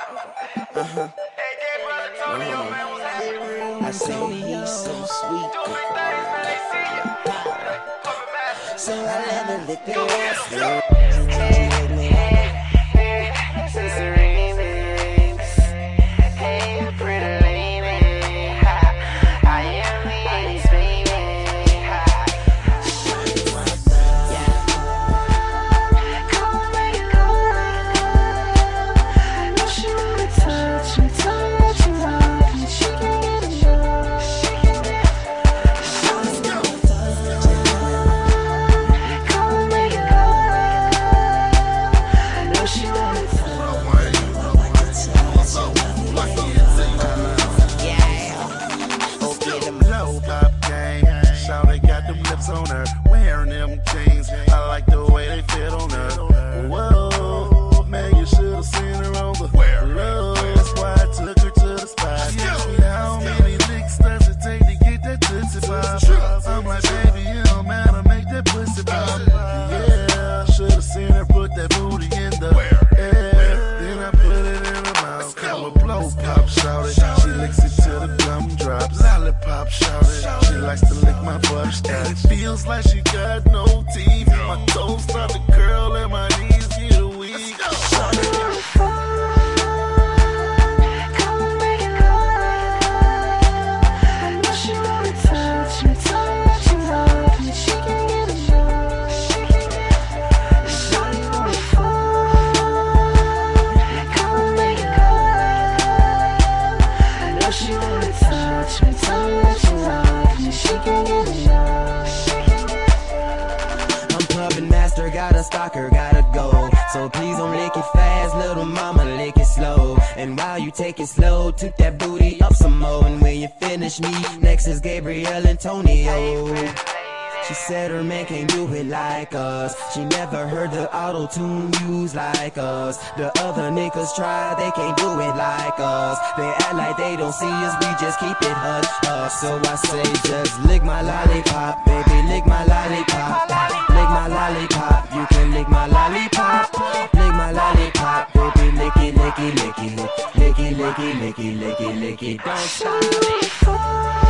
I say he's so sweet. So I never lick the ass. On her, wearing them jeans. I like the way they fit on her. Whoa, man, you should've seen her on the low. That's why I took her to the spot. She asked me how many licks does it take to get that tootsie pop. I'm like, baby, it don't matter, make that pussy pop. Yeah, should've seen her put that booty in the air. Then I put it in her mouth. Come a blow pop, shout it. She licks it till the gum drops. Lollipop, shout it. She likes to lick my butt. It feels like she got no teeth. My toes start to curl and my knees get weak. Got a stalker, gotta go. So please don't lick it fast, little mama, lick it slow. And while you take it slow, toot that booty up some more. And when you finish me, next is Gabriel Antonio. She said her man can't do it like us. She never heard the auto-tune used like us. The other niggas try, they can't do it like us. They act like they don't see us, we just keep it hush hush. So I say just lick my lollipop, baby, lick my lollipop. Lick my lollipop, you can lick my lollipop. Lick my lollipop, baby, lick it, lick it, lick it. Lick it, lick it, lick it, lick it, lick it. Don't stop.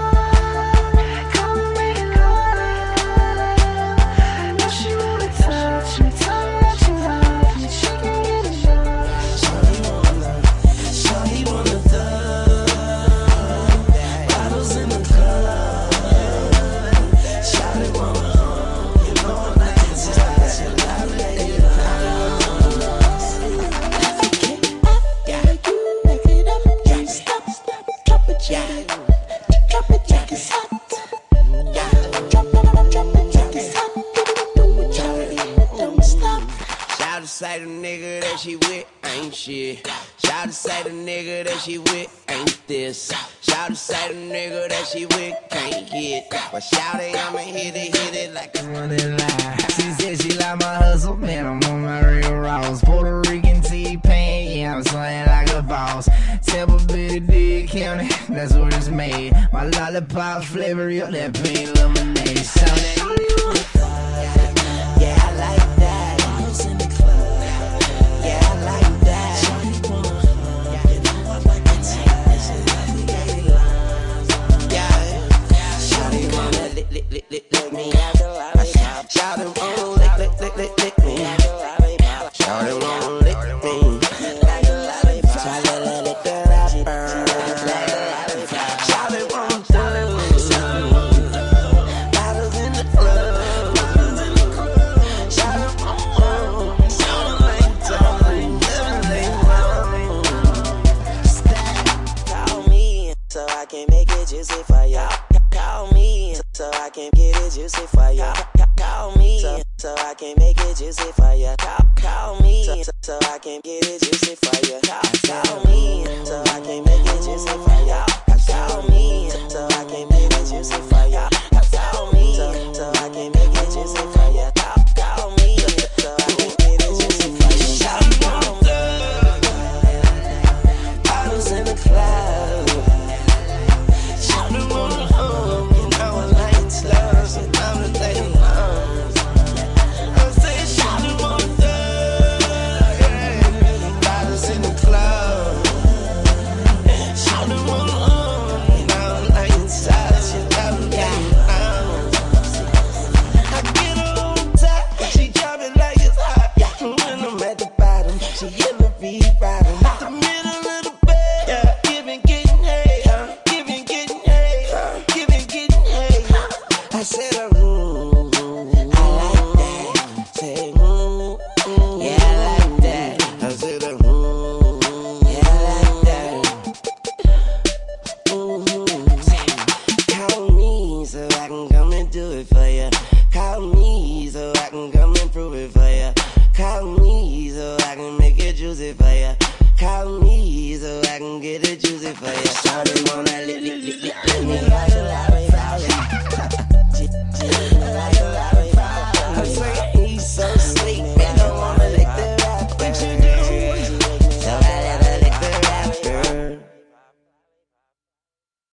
Say the nigga that she with ain't shit. Shout to say the nigga that she with ain't this. Shout to say the nigga that she with can't hit. But shout it, I'ma hit it like a running line. She said she like my hustle, man, I'm on my real Ross. Puerto Rican T-Pain, yeah, I'm swinging like a boss. Tampa Bay, Dig County, that's where it's made. My lollipop flavor, yo, that pink lemonade. So that lick me out the lollipop. Shout him on, lick me. Shout him on, lick me. Like a lollipop. Shout him on, lick the rapper. Shout him on, bottles in the club. Shout him on, call me so I can make it juicy for y'all. Call me so I can get it juicy for ya. Call me so I can make it juicy for ya. Call me so I can get it juicy for ya. Call me so I can make it juicy for ya. Call me so I can make it juicy for ya. Call me so I can make it juicy for ya.